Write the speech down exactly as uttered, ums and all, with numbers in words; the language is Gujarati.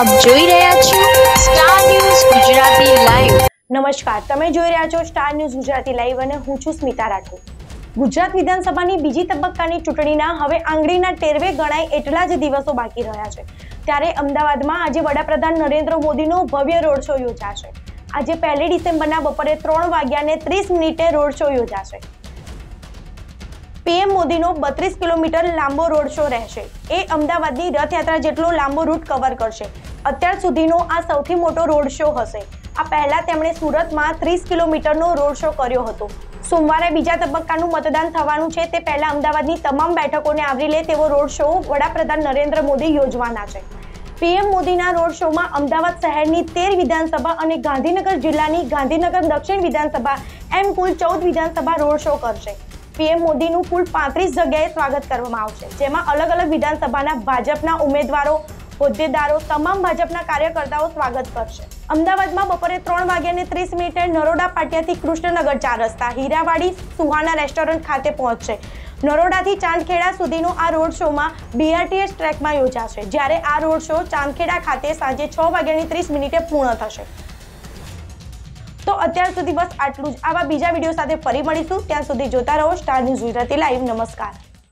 આપ જોઈ રહ્યા છો સ્ટાર ન્યૂઝ ગુજરાતી લાઈવ। નમસ્કાર, તમે જોઈ રહ્યા છો સ્ટાર ન્યૂઝ ગુજરાતી લાઈવ અને હું છું સ્મિતા રાઠોડ। ગુજરાત વિધાનસભાની બીજી તબક્કાની ચૂંટણીના હવે આંગળીના ટેરવે ગણાય એટલા જ દિવસો બાકી રહ્યા છે, ત્યારે અમદાવાદમાં આજે વડાપ્રધાન નરેન્દ્ર મોદીનો ભવ્ય રોડ શો યોજાશે। આજે પહેલી ડિસેમ્બરના બપોરે ત્રણ વાગ્યાને ત્રીસ મિનિટે રોડ શો યોજાશે। પીએમ મોદીનો બત્રીસ કિલોમીટર લાંબો રોડ શો રહેશે। એ અમદાવાદની રથયાત્રા જેટલો લાંબો રૂટ કવર કરશે। અત્યાર સુધીનો આ સૌથી મોટો રોડ શો હશે। આ પહેલા તેમણે સુરતમાં ત્રીસ કિલોમીટરનો રોડ શો કર્યો હતો। સોમવારે બીજા તબક્કાનું મતદાન થવાનું છે, તે પહેલા અમદાવાદની તમામ બેઠકોને આવરી લે તેવો રોડ શો વડાપ્રધાન નરેન્દ્ર મોદી યોજવાના છે। પીએમ મોદીના રોડ શોમાં અમદાવાદ શહેરની તેર વિધાનસભા અને ગાંધીનગર જિલ્લાની ગાંધીનગર દક્ષિણ વિધાનસભા એમ કુલ ચૌદ વિધાનસભા રોડ શો કરશે। પીએમ મોદીનું કુલ પાંત્રીસ જગ્યાએ સ્વાગત કરવામાં આવશે, જેમાં અલગ અલગ વિધાનસભાના ભાજપના ઉમેદવારો, હોદ્દેદારો, તમામ ભાજપના કાર્યકર્તાઓ સ્વાગત કરશે। અમદાવાદમાં બપોરે ત્રણ વાગ્યાને ત્રીસ મિનિટે નરોડા પાટિયાથી કૃષ્ણનગર ચાર રસ્તા હીરાવાડી સુહાના રેસ્ટોરન્ટ ખાતે પહોંચશે। નરોડાથી ચાંદખેડા સુધીનો આ રોડ શોમાં બીઆરટીએસ ટ્રેકમાં યોજાશે, જ્યારે આ રોડ શો ચાંદખેડા ખાતે સાંજે છ વાગ્યાની ત્રીસ મિનિટે પૂર્ણ થશે। તો અત્યાર સુધી બસ આટલું જ। આવા બીજા વિડીયો સાથે ફરી મળીશું, ત્યાં સુધી જોતા રહો સ્ટાર ન્યૂઝ ગુજરાતી લાઈવ। નમસ્કાર।